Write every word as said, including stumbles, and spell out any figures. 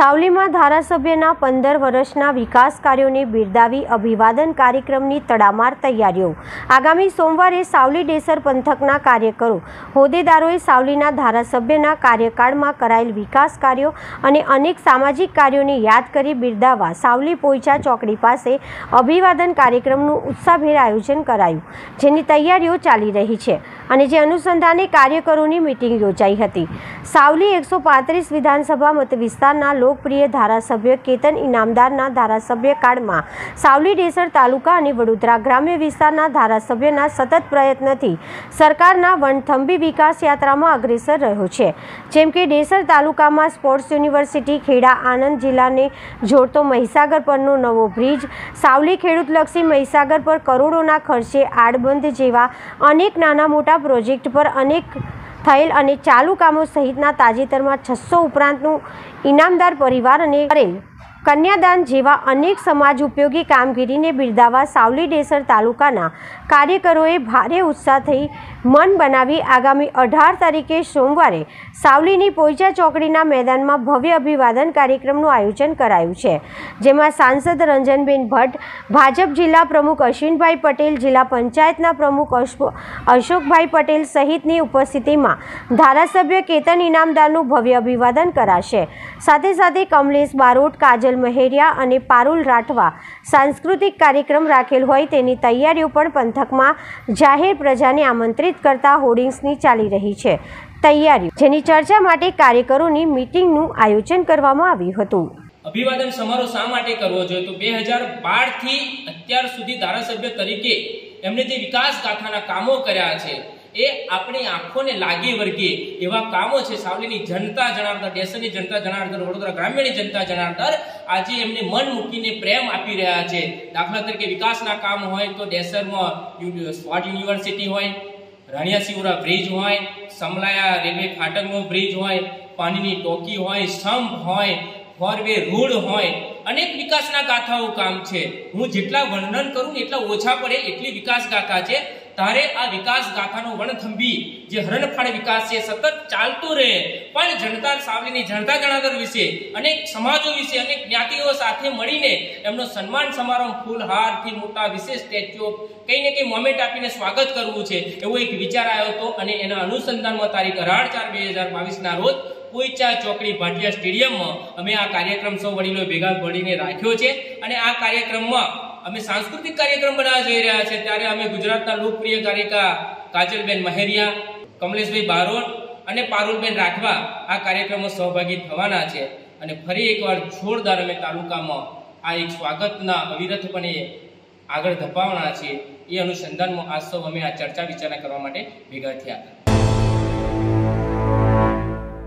સાવલીમાં ધારાસભ્યના પંદર વર્ષના વિકાસ કાર્યોને બિરદાવી અભિવાદન કાર્યક્રમની તડામાર તૈયારીઓ। આગામી સોમવારે સાવલી ડેસર પંથકના કાર્યકરો હોદ્દેદારોએ સાવલીના ધારાસભ્યના કાર્યકાળમાં કરાયેલ વિકાસ કાર્યો અને અનેક સામાજિક કાર્યોને યાદ કરી બિરદાવવા સાવલી પોઈચા ચોકડી પાસે અભિવાદન કાર્યક્રમનું ઉત્સાહભેર આયોજન કરાયું, જેની તૈયારીઓ ચાલી રહી છે અને જે અનુસંધાને કાર્યકરોની મીટિંગ યોજાઈ હતી। સાવલી એકસો પાંત્રીસ વિધાનસભા મત વિસ્તારના લોકપ્રિય ધારાસભ્ય કેતન ઇનામદારના ધારાસભ્ય કાળમાં સાવલી ડેસર તાલુકા અને વડોદરા ગ્રામ્ય વિસ્તારના ધારાસભ્યના સતત પ્રયત્નથી સરકારના વનથંભી વિકાસ યાત્રામાં અગ્રેસર રહ્યો છે। જેમ કે ડેસર તાલુકામાં સ્પોર્ટ્સ યુનિવર્સિટી, ખેડા આણંદ જિલ્લાને જોડતો મહીસાગર પરનો નવો બ્રિજ, સાવલી ખેડૂતલક્ષી મહીસાગર પર કરોડોના ખર્ચે આડબંધ જેવા અનેક નાના મોટા પ્રોજેક્ટ પર અનેક થયેલ અને ચાલુ કામો સહિતના તાજેતરમાં છસો ઉપરાંતનું ઇનામદાર પરિવાર અને કરેલ કન્યાદાન જેવા અનેક સમાજ ઉપયોગી કામગીરીને બિરદાવવા સાવલી ડેસર તાલુકાના કાર્યકરોએ ભારે ઉત્સાહથી મન બનાવી આગામી અઢાર તારીખે સોમવારે સાવલીની પોઈચા ચોકડીના મેદાનમાં ભવ્ય અભિવાદન કાર્યક્રમનું આયોજન કરાયું છે, જેમાં સાંસદ રંજનબેન ભટ્ટ, ભાજપ જિલ્લા પ્રમુખ અશ્વિનભાઈ પટેલ, જિલ્લા પંચાયતના પ્રમુખ અશોકભાઈ પટેલ સહિતની ઉપસ્થિતિમાં ધારાસભ્ય કેતન ઇનામદારનું ભવ્ય અભિવાદન કરાશે। સાથે સાથે કમલેશ બારોટ, કાજલ મહેરિયા અને પારુલ રાઠવા સાંસ્કૃતિક કાર્યક્રમ રાખેલ હોય તેની તૈયારીઓ પણ પંથકમાં જાહેર પ્રજાને આમંત્રિત કરતા હોર્ડિંગ્સની ચાલી રહી છે તૈયારીઓ, જેની ચર્ચા માટે કાર્યકરોની મીટિંગનું આયોજન કરવામાં આવ્યું હતું। અભિવાદન સમારોહ શા માટે કરવો જોઈએ તો બે હજાર બાર થી અત્યાર સુધી ધારાસભ્ય તરીકે એમણે જે વિકાસ ગાથાના કામો કર્યા છે એ આપણી આંખોને લાગે વર્ગે એવા કામો છે। સાવલીની જનતા જનાર્દન, ડેસરની જનતા જનાર્દન, વડોદરા ગ્રામ્યની જનતા જનાર્દન આજે એમને મન મૂકીને પ્રેમ આપી રહ્યા છે। દાખલા તરીકે વિકાસના કામ હોય તો ડેસરમાં સ્પોર્ટ યુનિવર્સિટી હોય, રાણિયાસીવરા બ્રિજ હોય, સમલાયા રેલવે ફાટકનો બ્રિજ હોય, પાણીની ટોકી હોય, સ્તંભ હોય, ફોરવે રોડ હોય, અનેક વિકાસના ગાથાઓ કામ છે। હું જેટલા વર્ણન કરું એટલા ઓછા પડે એટલી વિકાસ ગાથા છે। તારે આ વિકાસ ગાથાનો વણથંભી જે હરણફાળ વિકાસ છે સતત ચાલતું રહે, પણ જનતા સાવલીની જનતા જનાર્દન વિશે, અનેક સમાજો વિશે, અનેક જ્ઞાતિઓ સાથે મળીને એમનો સન્માન સમારંભ ફૂલહારથી મોટા વિશેષ સ્ટેચ્યુ કઈ ને કઈ મોમેન્ટ આપીને સ્વાગત કરવું છે એવો એક વિચાર આવ્યો હતો અને એના અનુસંધાનમાં તારીખ અઢાર ચાર બે હજાર બાવીસ ના રોજ પોઈચા ચોકડી ભાટિયા સ્ટેડિયમમાં અમે આ કાર્યક્રમ સૌ વડીલો ભેગા મળીને રાખ્યો છે અને આ કાર્યક્રમમાં અમે સાંસ્કૃતિક કાર્યક્રમ બનાવવા જઈ રહ્યા છે। ત્યારે અમે ગુજરાતના લોકપ્રિય ગાયિકા કાજલબેન મહેરિયા, કમલેશભાઈ બારોટ અને પારુલબેન રાઠવા આ કાર્યક્રમમાં સહભાગી થવાના છે અને ફરી એકવાર જોરદાર અમે તાલુકામાં આ એક સ્વાગતના અવિરતપણે આગળ ધપાવવાના છીએ। એ અનુસંધાનમાં આજ સૌ અમે આ ચર્ચા વિચારણા કરવા માટે ભેગા થયા।